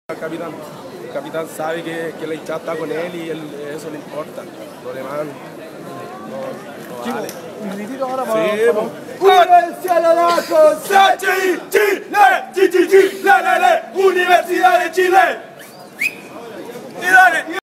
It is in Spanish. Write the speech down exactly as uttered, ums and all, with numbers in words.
El capitán, el capitán sabe que, que la hinchada está con él y él, eso le importa. Lo demás no, no vale. Un gritito ahora Sí, para... ¡Valencia la da con Sachi! ¡Chile! ¡Chile!